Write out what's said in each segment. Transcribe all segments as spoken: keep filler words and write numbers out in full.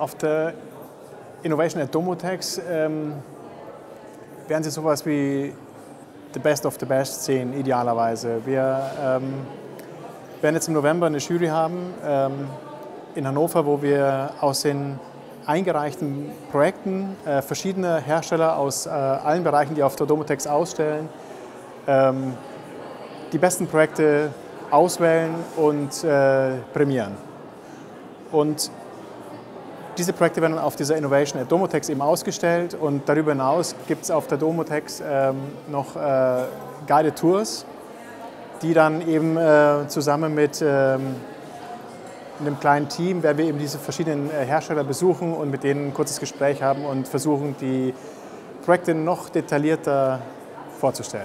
Auf der Innovation at Domotex ähm, werden Sie sowas wie the best of the best sehen, idealerweise. Wir ähm, werden jetzt im November eine Jury haben ähm, in Hannover, wo wir aus den eingereichten Projekten äh, verschiedener Hersteller aus äh, allen Bereichen, die auf der Domotex ausstellen, ähm, die besten Projekte auswählen und äh, prämieren. Und diese Projekte werden auf dieser Innovation at Domotex eben ausgestellt, und darüber hinaus gibt es auf der Domotex ähm, noch äh, Guided Tours, die dann eben äh, zusammen mit ähm, einem kleinen Team, werden wir eben diese verschiedenen äh, Hersteller besuchen und mit denen ein kurzes Gespräch haben und versuchen, die Projekte noch detaillierter vorzustellen.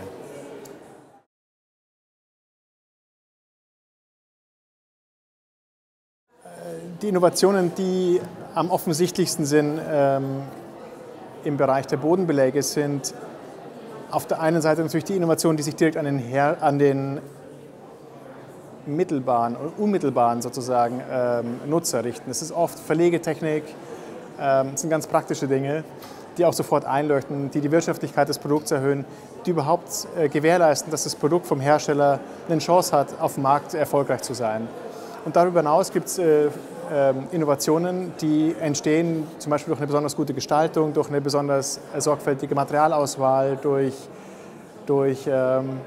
Die Innovationen, die am offensichtlichsten sind ähm, im Bereich der Bodenbeläge, sind auf der einen Seite natürlich die Innovationen, die sich direkt an den, Her an den mittelbaren oder unmittelbaren sozusagen ähm, Nutzer richten. Es ist oft Verlegetechnik, ähm, das sind ganz praktische Dinge, die auch sofort einleuchten, die die Wirtschaftlichkeit des Produkts erhöhen, die überhaupt äh, gewährleisten, dass das Produkt vom Hersteller eine Chance hat, auf dem Markt erfolgreich zu sein. Und darüber hinaus gibt es äh, Innovationen, die entstehen zum Beispiel durch eine besonders gute Gestaltung, durch eine besonders sorgfältige Materialauswahl, durch, durch ähm,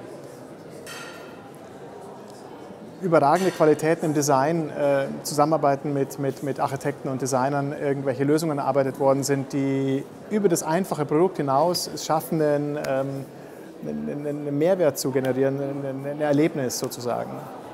überragende Qualitäten im Design, äh, Zusammenarbeiten mit, mit, mit Architekten und Designern, irgendwelche Lösungen erarbeitet worden sind, die über das einfache Produkt hinaus es schaffen, einen, ähm, einen, einen Mehrwert zu generieren, ein, ein Erlebnis sozusagen.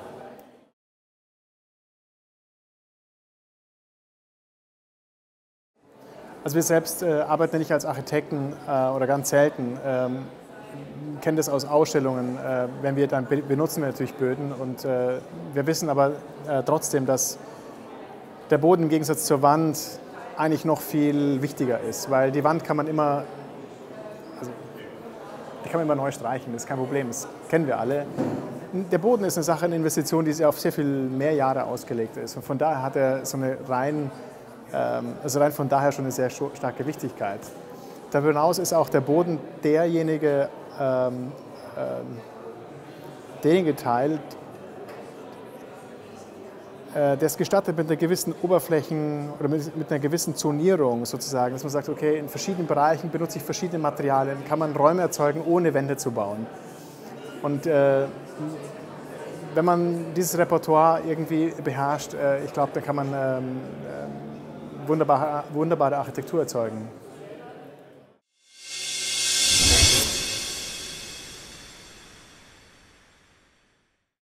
Also wir selbst äh, arbeiten nicht als Architekten äh, oder ganz selten, ähm, kennen das aus Ausstellungen, äh, wenn wir dann be benutzen wir natürlich Böden, und äh, wir wissen aber äh, trotzdem, dass der Boden im Gegensatz zur Wand eigentlich noch viel wichtiger ist, weil die Wand kann man immer, also, die kann man immer neu streichen, das ist kein Problem, das kennen wir alle. Der Boden ist eine Sache, eine Investition, die auf sehr viel mehr Jahre ausgelegt ist, und von daher hat er so eine rein Also rein von daher schon eine sehr starke Wichtigkeit. Darüber hinaus ist auch der Boden derjenige, ähm, ähm, derjenige Teil, äh, der es gestattet, mit einer gewissen Oberflächen oder mit, mit einer gewissen Zonierung sozusagen, dass man sagt, okay, in verschiedenen Bereichen benutze ich verschiedene Materialien, kann man Räume erzeugen, ohne Wände zu bauen. Und äh, wenn man dieses Repertoire irgendwie beherrscht, äh, ich glaube, da kann man ähm, Wunderbare, wunderbare Architektur erzeugen.